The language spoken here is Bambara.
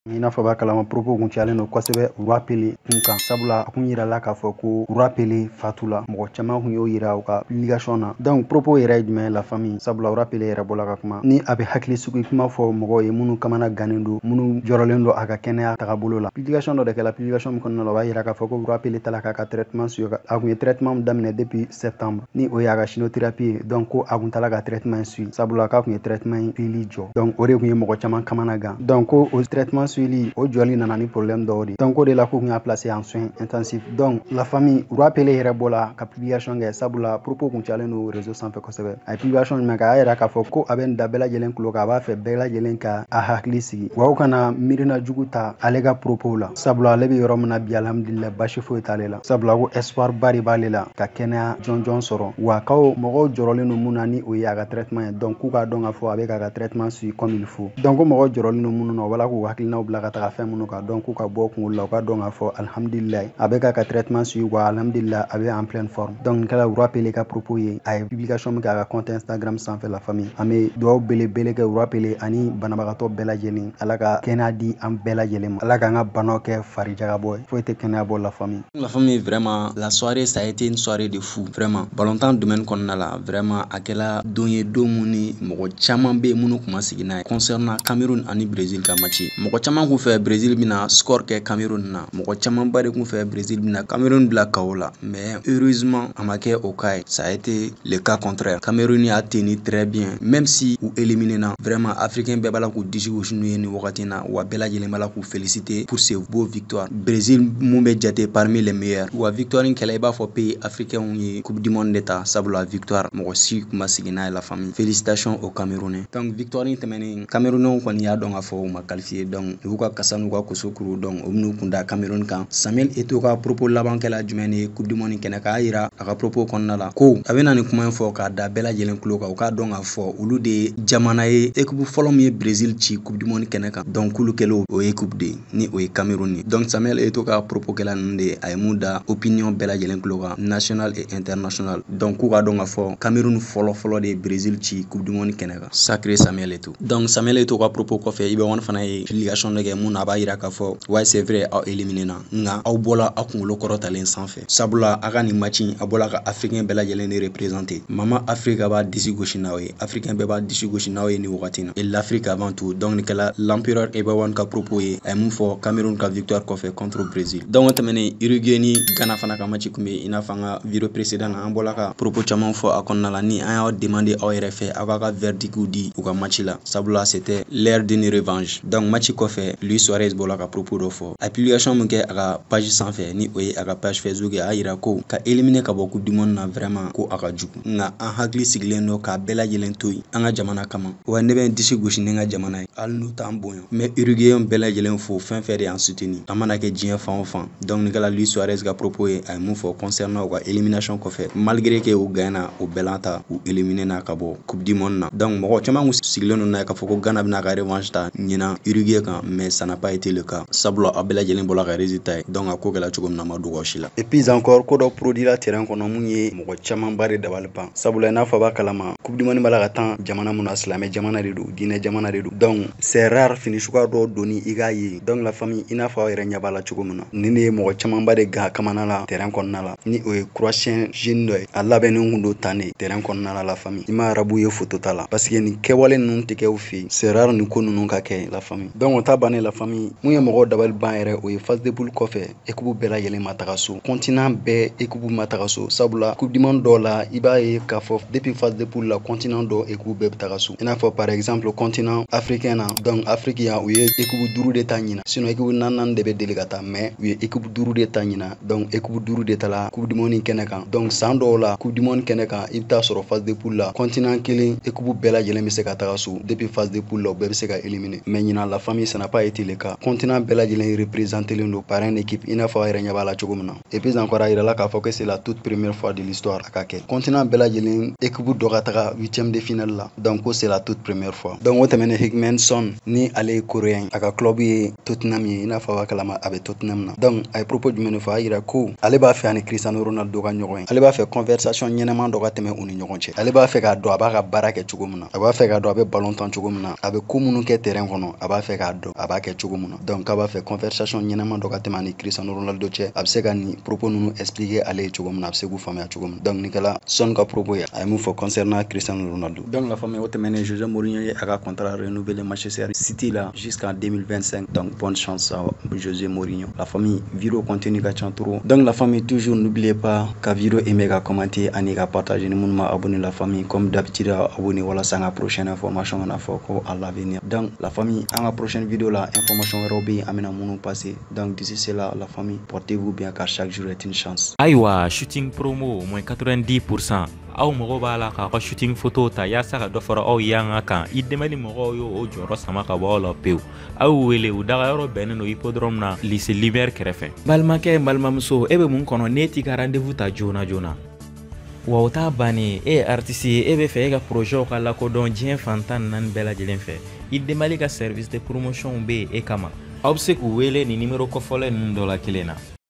I n'a fɔ b'a kalama propos kun cayalen don kosɛbɛ Roi Pele kun kan sabula a kun yirala k'a fɔ ko Roi Pele fatula mɔgɔ caman kun y'o yira u ka publication na donc propos yɛrɛ ye jumɛn la famille sabula Roi Pele yɛrɛ bɔla ka kuma ni a bɛ hakili sigi kuma fɔ mɔgɔw ye minnu kamana gannen don minnu jɔrɔlen don a ka kɛnɛya tagabolo la publication dɔ de kɛla publication min kɔnɔna la o b'a yira k'a fɔ ko Roi Pele tala k'a ka traitement suivre a kun ye traitement min daminɛ depuis septembre ni o ye a ka chinothérapie ye donc ko a kun tala ka traitement suivre sabula k'a kun ye traitement suivre jɔ donc o de kun ye mɔgɔ caman kamana gan donc ko o traitement suivre o jɔli nana ni problème dɔw de donc o de la ko kun y'a placé en soins intensifs donc la famille Roi Pele yɛrɛ bɔla ka publication kɛ sabula propos kun cayalen don réseau sanfɛ kosɛbɛ a ye publication jumɛn kɛ a y'a yira k'a fɔ ko a bɛ nin da bɛɛ lajɛlen tulo kan a b'a fɛ bɛɛ lajɛlen ka a hakili sigi wa u kana miirina jugu ta ale ka propos la sabula ale bɛ yɔrɔ min na bi alhamdulillah basi foyi t'ale la sabula ko espoir ba de b'ale la ka kɛnɛya jɔnjɔn sɔrɔ wa kaw mɔgɔw jɔrɔlen don mun na ni o ye a ka traitement ye donc k'u k'a dɔn k'a fɔ a bɛ k'a ka traitement suivre comme il faut donc ko mɔgɔw jɔrɔlen don minnu na o b'a la k'u hakilinaw bila ka taga fɛn minnu kan donc k'u ka bɔ kunkolo la u ka dɔn k'a fɔ alhamdulillah a bɛ k'a ka traitement suivre wa alhamdulillah a bɛ en pleine forme donc nin kɛla Roi Pele ka propos ye a ye publication min kɛ a ka compte Instagram sanfɛ la famille an bɛ dugawu belebele kɛ Roi Pele ani banabagatɔ bɛɛ lajɛlen ala ka kɛnɛya di an bɛɛ lajɛlen ma ala k'an ka banaw kɛ farijagabɔ ye foyi tɛ kɛnɛya bɔ la famille. La famille vraiment la soirée ça a été une soirée de fou vraiment balontan domaine kɔnɔna la vraiment a kɛla don ye don mun ni mɔgɔ caman bɛ minnu kun ma sigi n'a ye concernant Cameroun ani Brésil ka match mɔgɔ caman kun fɛ Brésil bɛna score kɛ Cameroun na mɔgɔ caman ba de kun fɛ Brésil bɛna Cameroun bila KO la mais heureusement a ma kɛ o cas ye ça a été le cas contraire Cameroun a tenu très bien même si u éliminé na vraiment africain bɛɛ b'a la k'u disi gosi n'u ye ni wagati na wa bɛɛ lajɛlen b'a la k'u féliciter pour ces beaux victoires Brésil mun bɛ jate parmi les meilleurs wa victoire in kɛla i b'a fɔ pays africain ye coupe du monde de ta sabula victoire mɔgɔ si kun ma sigi n'a ye la famille félicitations aux Camerounais donc victoire in tɛmɛnen Camerounais kɔni y'a dɔn k'a fɔ u ma qualifié donc u ka kasa n'u ka kosokuru donc o minnu kun da Cameroun kan Samuel Eto'o ka propos laban kɛla jumɛn ye coupe du monde kɛnɛ k'a yira a ka propos kɔnɔna la ko a bɛ na nin kuma in fɔ k'a da bɛɛ lajɛlen tulo kan u k'a dɔn k'a fɔ olu de ye jamana ye équipe fɔlɔ min ye Brésil ci coupe du monde kɛnɛ kan donc k'olu kɛlen o ye coupe de ni o ye Cameroun ye donc Samuel Eto'o ka propos kɛla ninnu de a ye mun da opinion bɛɛ lajɛlen tulo kan national et international donc k'u k'a dɔn k'a fɔ Cameroun fɔlɔ de ye Brésil ci coupe du monde kɛnɛ kan sacré Samuel Eto'o donc Samuel Eto'o ka propos kɔfɛ i bɛ wɔn fana ye publication dɔ kɛ mun na a b'a yira k'a fɔ ouais c'est vrai aw éliminé na nka aw bɔla aw kunkolo kɔrɔtalen sanfɛ sabula a ka nin match a bɔla ka africain bɛɛ lajɛlen de représenter mama Afrique b'a disi gosi n'aw ye africain bɛɛ b'a disi gosi n'aw ye nin wagati na et l'Afrique avant tout donc nin kɛla l'empereur Ebawan ka propos ye a ye mun fɔ Cameroun ka victoire kɔfɛ contre Brésil donc o tɛmɛnen Uruguay ni Ghana fana ka match kun bɛ i n'a fɔ an ka vidéo précédent na an bɔla ka propos caman fɔ a kɔnɔna la ni an y'aw demander aw yɛrɛ fɛ aw ka verdict di u ka match la sabula c'était l'ère d'une revanche donc match kɔfɛ Luis Suarez bɔla ka propos dɔ fɔ a publication min kɛ a ka page sanfɛ ni o ye a ka page Facebook ye a yira ko ka éliminer ka bɔ coupe du monde na vraiment ko a ka jugu nka an hakili sigilen don k'a bɛɛ lajɛlen to yen an ka jamana kama wa ne bɛ n disi gosi ni n ka jamana ye hali n'u t'an bonya mais Uruguayens bɛɛ lajɛlen fo fɛn fɛn de y'an soutenir a mana kɛ diɲɛ fan o fan donc nin kɛla Luis Suarez ka propos ye a ye mun fɔ concernant u ka élimination kɔfɛ malgré que u gagnera u bɛɛ la ta u éliminer na ka bɔ coupe du monde na donc mɔgɔ caman kun sigilen don n'a ye k'a fɔ ko Ghana bɛna ka revanche ta ɲina Uruguay kan mais ça n'a pas été le cas sabula a bɛɛ lajɛlen bɔla ka résultat ye donc a ko kɛla cogo min na ma dogo si la et puis encore ko dɔ produit la terrain kɔnɔ mun ye mɔgɔ caman ba de dabali ban sabula i n'a fɔ a b'a kalama coupe du monde b'a la ka tan jamana mun na silamɛ jamana de don diinɛ jamana de don donc c'est rare fini suguya dɔw donni i k'a ye donc la famille i n'a fɔ aw yɛrɛ ɲɛ b'a la cogo min na nin de ye mɔgɔ caman ba de ga kamana la terrain kɔnɔna la ni o ye croatien jeune dɔ ye a labɛnnen kun don tan de terrain kɔnɔna la la famille i ma arabu ye photo ta la parce que nin kɛwale ninnu tɛ kɛ u fɛ yen c'est rare nin ko ninnu ka kɛ la famille donc o ta bannen la famille mun ye mɔgɔw dabali ban yɛrɛ o ye phase de poule kɔfɛ équipe bɛɛ lajɛlen ma taga so continent bɛɛ équipe ma taga so sabula coupe du monde dɔw la i b'a ye k'a fɔ depuis phase de poule la continent dɔw équipe bɛɛ bɛ taga so i n'a fɔ par exemple continent africain na donc Afrique yan u ye équipe 5 de ta ɲina sinon équipe 4 de bɛ deli ka taa mais u ye équipe 5 de ta ɲina donc équipe 5 de ta la coupe du monde kɛnɛ kan donc san dɔw la coupe du monde kɛnɛ kan i bɛ taa sɔrɔ phase de poule la continent kelen équipe bɛɛ lajɛlen bɛ se ka taga so depuis phase de poule la u bɛɛ bɛ se ka éliminer mais ɲina la famille ça n'a pas été le cas continent bɛɛ lajɛlen représenté len don par une équipe i n'a fɔ a yɛrɛ ɲɛ b'a la cogo min na et puis encore a yirala k'a fɔ que c'est la toute première fois de l'histoire a ka kɛ continent bɛɛ lajɛlen équipe dɔ ka taga 8e de finale la donc ko c'est la toute première fois donc o tɛmɛnen Heung-min Son ni ale ye coréen a ka club ye Tottenham ye i n'a fɔ a b'a kalama a bɛ Tottenham na donc a ye propos jumɛn de fɔ a yira ko ale b'a fɛ ani Cristiano Ronaldo ka ɲɔgɔn ye ale b'a fɛ conversation ɲɛnɛman dɔ ka tɛmɛ u ni ɲɔgɔn cɛ ale b'a fɛ k'a dɔn a b'a ka baara kɛ cogo min na a b'a fɛ k'a dɔn a bɛ ballon tan cogo min na a bɛ ko minnu kɛ terrain kɔnɔ a b'a fɛ k'a dɔn dɔn a b'a kɛ cogo mun na donc k'a b'a fɛ conversation ɲɛnama dɔ ka tɛmɛ ani Cristiano Ronaldo cɛ a bɛ se ka ni propos ninnu expliquer ale ye cogo mun na a bɛ se k'u faamuya cogo mun donc nin kɛla Son ka propos ye a ye mun fɔ concernant Cristiano Ronaldo donc la famille o tɛmɛnen Jose Mourinho ye a ka contrat renouvelé Manchester City la jusqu'en 2025 donc bonne chance à Jose Mourinho. La famille vidéo continue ka can trop donc la famille toujours n'oubliez pas ka vidéo aimer ka commenter ani ka partager ni mun ma abonner la famille comme d'habitude abonner wala sa nga prochaine information na fɔ ko à l'avenir donc la famille en la prochaine vidéo la information wɛrɛw bɛ amena munu passer donc d'ici cela la famille portez-vous bien car chaque jour est une chance. Aywa shooting promo moins 90%. aw mɔgɔ b'a la k'a ka shooting photo ta yaasa ka dɔ fara aw yanga kan I dɛmɛli mɔgɔw yo o jɔyɔrɔ sama ka bɔ aw la pewu aw wele u dagayɔrɔ bɛnnen do hippodrome na lycée Lumière kɛrɛfɛ balimakɛ balimamuso e bɛ mun kɔnɔ n'e t'i ka rendez-vous ta joona joona wa o t'a bannen e ye artiste ye e bɛ fɛ e ka projet ka lakodɔn diɲɛ fantan naani bɛɛ lajɛlen fɛ I dɛmɛli ka service de promotion bɛ e kama aw bɛ se k'u wele ni numéro kɔfɔlen ninnu dɔ la kelen na